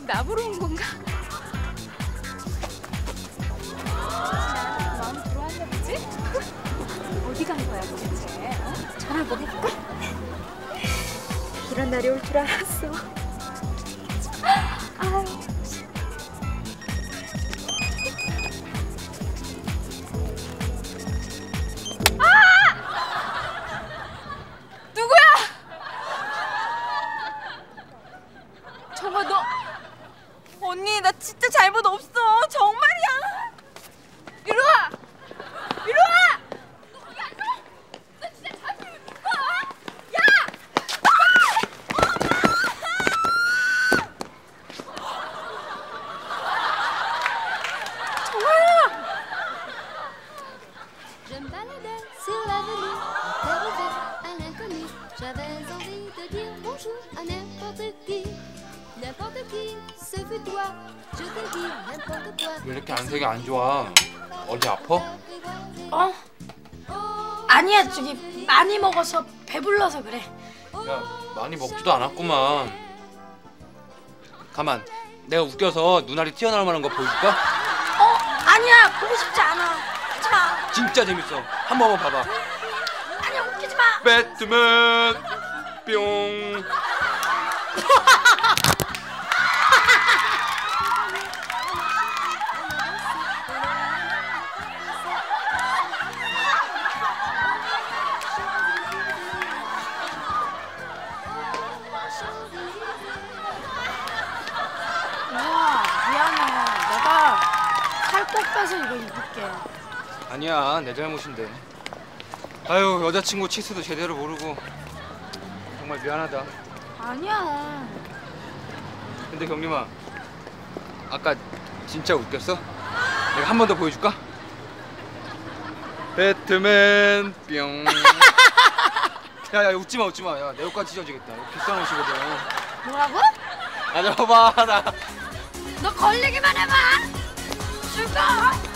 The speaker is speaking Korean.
나 보러 온 건가? 나한테 마음에 들어왔나 보지? 어디 간 거야 도대체? 어? 전화 한번 해볼까? 이런 날이 올 줄 알았어. 아유. 정말 너 언니 나 진짜 잘못 없어 정말이야. 이리 와 이리 와. 너 진짜 잘못 있어. 야. 정말야. Je me baladais sur l'avenue, cœur ouvert à l'inconnu. J'avais envie de dire bonjour à n'importe qui. N'importe qui, ce fut toi. Je te dis n'importe quoi. 왜 이렇게 안색이 안 좋아? 어디 아파? 어? 아니야, 저기 많이 먹어서 배불러서 그래. 야, 많이 먹지도 않았구만. 가만, 내가 웃겨서 눈알이 튀어나올 만한 거 보여줄까? 아니야, 보고 싶지 않아. 하지 마. 진짜 재밌어. 한 번만 봐봐. 아니야, 웃기지 마. 배트맨 뿅. 미안해. 내가 살 꼭 빼서 이거 입을게. 아니야, 내 잘못인데. 아유, 여자친구 치수도 제대로 모르고 정말 미안하다. 아니야. 근데 경림아, 아까 진짜 웃겼어? 내가 한 번 더 보여줄까? 배트맨 뿅. 야야, 웃지마 웃지마. 야, 내 옷까지 찢어지겠다. 이거 비싼 옷이거든. 뭐라고? 아, 봐봐 나. 너 걸리기만 해봐. 죽어.